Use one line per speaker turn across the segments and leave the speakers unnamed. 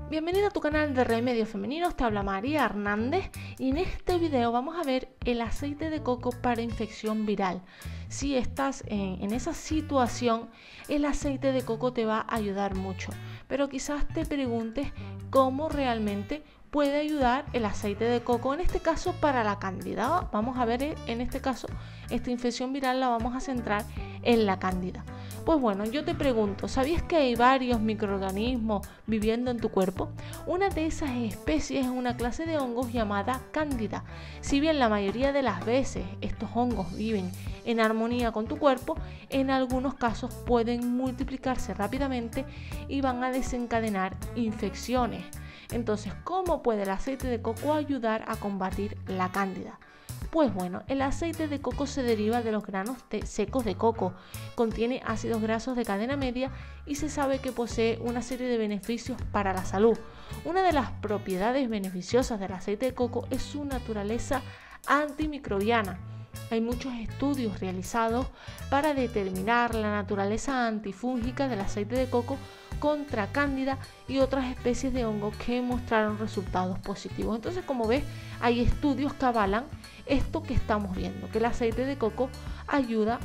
Bienvenido a tu canal de Remedios Femeninos, te habla María Hernández y en este video vamos a ver el aceite de coco para infección viral. Si estás en esa situación, el aceite de coco te va a ayudar mucho, pero quizás te preguntes cómo realmente puede ayudar el aceite de coco, en este caso para la cándida. Vamos a ver en este caso, esta infección viral la vamos a centrar en la cándida. Pues bueno, yo te pregunto, ¿sabías que hay varios microorganismos viviendo en tu cuerpo? Una de esas especies es una clase de hongos llamada cándida. Si bien la mayoría de las veces estos hongos viven en armonía con tu cuerpo, en algunos casos pueden multiplicarse rápidamente y van a desencadenar infecciones. Entonces, ¿cómo puede el aceite de coco ayudar a combatir la cándida? Pues bueno, el aceite de coco se deriva de los granos secos de coco, contiene ácidos grasos de cadena media y se sabe que posee una serie de beneficios para la salud. Una de las propiedades beneficiosas del aceite de coco es su naturaleza antimicrobiana. Hay muchos estudios realizados para determinar la naturaleza antifúngica del aceite de coco contra cándida y otras especies de hongos que mostraron resultados positivos. Entonces, como ves, hay estudios que avalan esto que estamos viendo, que el aceite de coco ayuda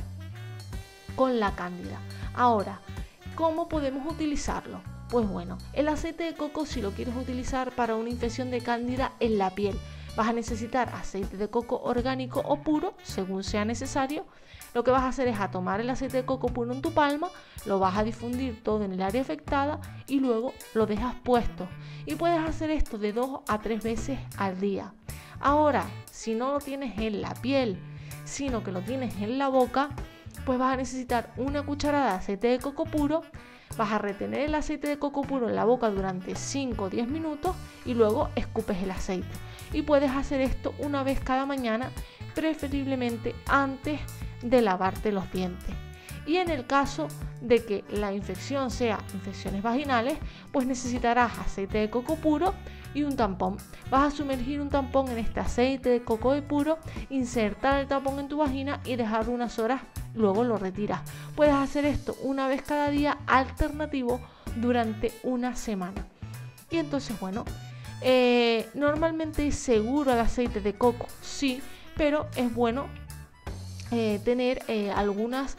con la cándida. Ahora, ¿cómo podemos utilizarlo? Pues bueno, el aceite de coco, si lo quieres utilizar para una infección de cándida en la piel, vas a necesitar aceite de coco orgánico o puro, según sea necesario. Lo que vas a hacer es a tomar el aceite de coco puro en tu palma, lo vas a difundir todo en el área afectada y luego lo dejas puesto. Y puedes hacer esto de 2 a 3 veces al día. Ahora, si no lo tienes en la piel, sino que lo tienes en la boca, pues vas a necesitar una cucharada de aceite de coco puro. Vas a retener el aceite de coco puro en la boca durante 5 o 10 minutos y luego escupes el aceite. Y puedes hacer esto una vez cada mañana, preferiblemente antes de lavarte los dientes. Y en el caso de que la infección sea infecciones vaginales, pues necesitarás aceite de coco puro y un tampón. Vas a sumergir un tampón en este aceite de coco puro, insertar el tampón en tu vagina y dejarlo unas horas, luego lo retiras. Puedes hacer esto una vez cada día, alternativo durante una semana. Y entonces, bueno, normalmente es seguro el aceite de coco, sí, pero es bueno tener algunas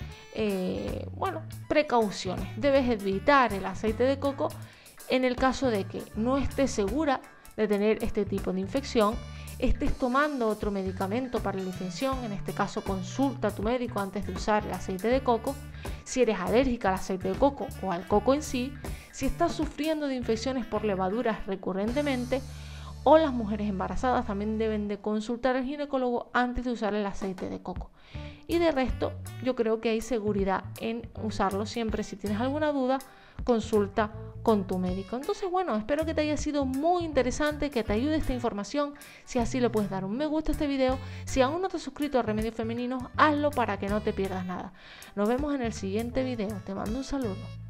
precauciones. Debes evitar el aceite de coco en el caso de que no estés segura de tener este tipo de infección, estés tomando otro medicamento para la infección. En este caso, consulta a tu médico antes de usar el aceite de coco. Si eres alérgica al aceite de coco o al coco en sí, si estás sufriendo de infecciones por levaduras recurrentemente, o las mujeres embarazadas también deben de consultar al ginecólogo antes de usar el aceite de coco. Y de resto, yo creo que hay seguridad en usarlo siempre. Si tienes alguna duda, consulta con tu médico. Entonces, bueno, espero que te haya sido muy interesante, que te ayude esta información. Si así, le puedes dar un me gusta a este video. Si aún no te has suscrito a Remedios Femeninos, hazlo para que no te pierdas nada. Nos vemos en el siguiente video. Te mando un saludo.